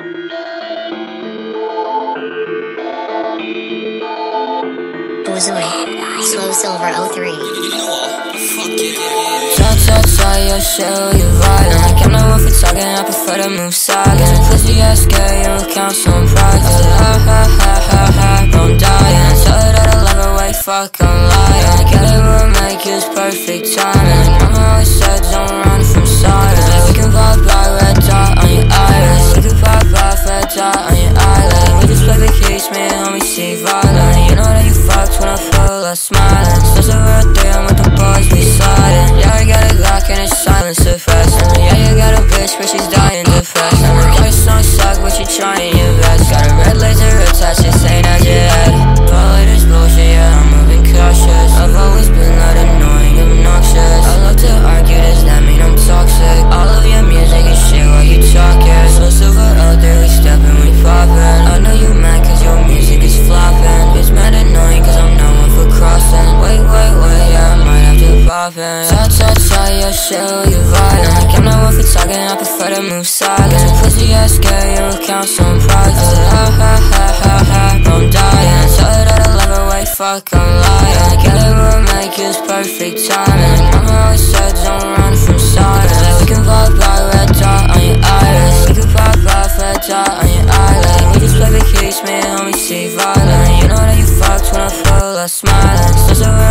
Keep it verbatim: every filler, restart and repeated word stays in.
Bozoi, Slow Silver oh three. Talk, talk, talk, your shit, you violent. Like I'm not one for talking, I prefer to move silent. Pussy ass girl, you count some pride. I said, ha, ha, ha, ha, ha, I'm dying. Tell her that I love her, wait, fuck, I'm lying. Get it, we'll make it perfect timing. Mama always said, don't run from silence. Like we can pop out red dot on your iris. We can pop off red dot on your eyelid. We just play the keys, me and homie see violent. You know that you fucked when I feel like smiling. Since the real three, I'm with the boys, we sliding. Yeah, I got a Glock and it's silence suppressing. Yeah, you got a bitch, but she's dying depressed. I'm like, your song suck, but you trying your best. Got a red laser attached, just ain't at your head. All of this bullshit, yeah, I'm moving cautious. I've always been that annoying, obnoxious. I love to argue, does that mean I'm toxic? All of your music is shit while you talking. So silver out there, we stepping, we popping. I know you mad cause your music is flopping. It's mad annoying cause I'm not one for crossing. Wait, wait, wait, yeah, I might have to pop in. Talk, talk, talk, your shit, you violent. Like I'm not one for talking, I prefer to move silent. Pussy ass girl, you count some pride. I said, ha, ha, ha, ha, ha, I'm dying. Tell her that I love her, wait, fuck, I'm lying. Get it, we'll make it perfect timing. Mama always said, don't run from silence. Like we can pop out red dot on your iris. We can pop off red dot on your eyelid. We just play the keys, me and homie see violent. You know that you fucked when I feel like smiling. Since the